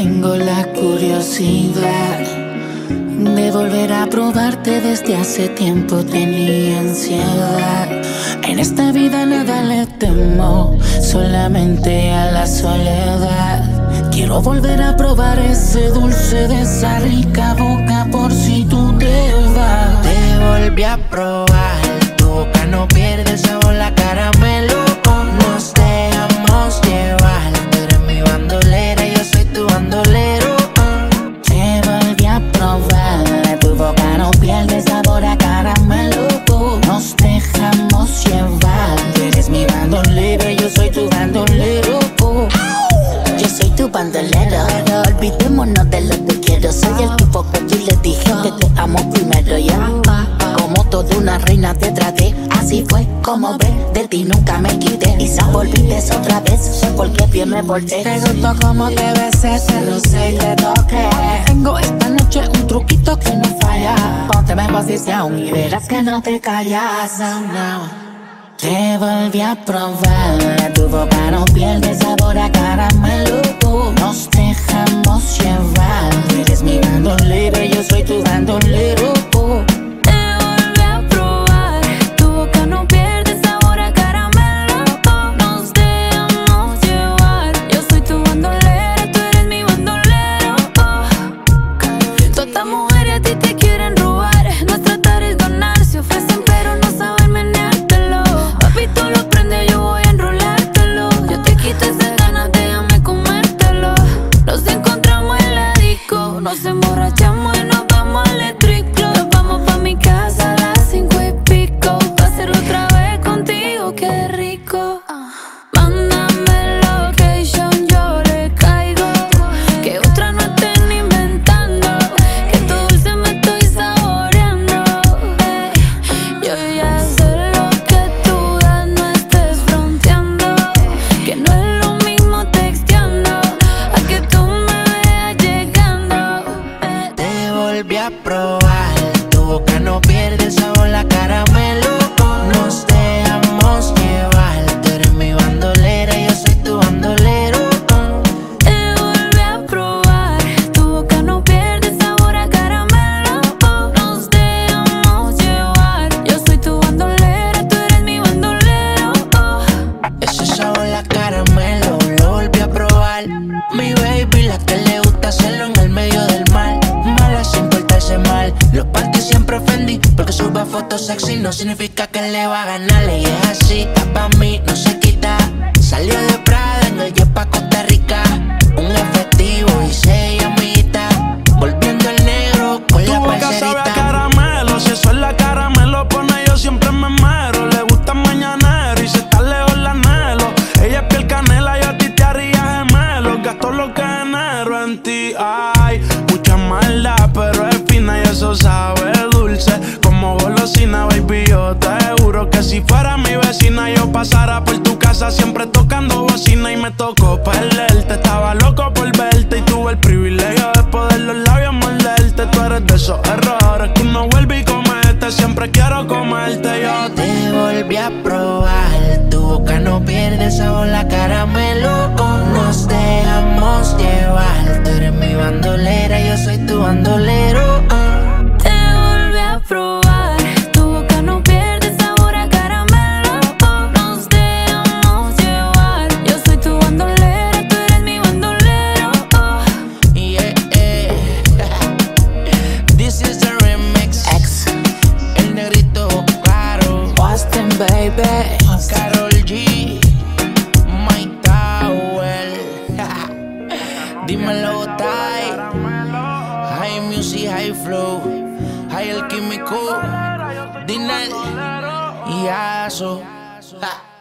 Tengo la curiosidad de volver a probarte. Desde hace tiempo tenía ansiedad. En esta vida nada le temo, solamente a la soledad. Quiero volver a probar ese dulce de esa rica boca, por si tú te vas. Te volví a probar, tu boca no pierde el sabor, la caramelo. Nos dejamos llevar, tú eres mi bandolera, yo soy tu bandolero. Te volví a probar, tu boca no pierde el sabor a caramelo. Nos dejamos llevar, tú eres mi bandolera, yo soy tu bandolero. Yo soy tu bandolero, pero olvidémonos de lo que quiero. Soy el tipo que tú le dijiste te amo primero, ya. Como toda una reina te traté, así fue como ves, de ti nunca me quité. Y si volvites otra vez, sé por qué bien me porté. Te gustó como te besé, te rocé y te toqué. Tengo esta noche un truquito que no falla. Ponte en posición y verás que no te callas. Oh, no. Te volví a probar, tu boca no pierde sabor a caramelo. Nos dejamos llevar, tú eres mi bandolera, yo soy tu bandolero. Nos emborrachamos y nos vamos al Electric Club. Nos vamos pa' mi casa a las 5:00 pa' hacerlo otra vez contigo, qué rico. Mándame location, yo le caigo. Que otra no estén inventando, que tu dulce me estoy saboreando. Yo ya sé lo que tú das, no estés fronteando. Que no es lo mismo texteando a que tú me veas llegando. Volví a probar, tu boca no pierde el sabor, la caramelo. Nos dejamos llevar, tú eres mi bandolera, yo soy tu bandolero. Te volví a probar, tu boca no pierde sabor a caramelo. Nos dejamos llevar, yo soy tu bandolera, tú eres mi bandolero. Ese sabor a caramelo, lo volví a probar. Mi baby, la que le gusta hacerlo en el medio del mar. Sin portarse mal, los panties siempre ofendí, porque sube fotos sexy no significa que le va a ganar. Ella es así, está pa' mí, no se quita. Salió de Prada, en el jet pa' Costa Rica. Un efectivo y se llamita, volviendo el negro con la parcerita. Tu boca sabe a caramelo, si eso es la cara me lo pone, yo siempre me mero. Le gusta mañanero y si está lejos la anhelo. Ella es piel canela, yo a ti te haría gemelo. Gasto lo que genero en ti, ay, mucha maldad, pero es fina y eso sabe dulce como golosina, baby. Yo te juro que si fuera mi vecina yo pasara por tu casa siempre tocando bocina. Y me tocó perderte, estaba loco por verte y tuve el privilegio de poder los labios morderte. Tú eres de esos errores que uno vuelve y comete, siempre quiero comerte. Yo te volví a probar, tu boca no pierde el sabor, la caramelo. Nos dejamos llevar, tú eres mi bandolera, yo soy tu bandolero. Te volví a probar, tu boca no pierde sabor a caramelo. Nos dejamos llevar, yo soy tu bandolera, tú eres mi bandolero. Yeah, this is the remix. X, El negrito claro, Austin, baby. Karol G, Mike Tower. Dímelo, Ty. High music, high flow, high el químico, Dinel y Aso.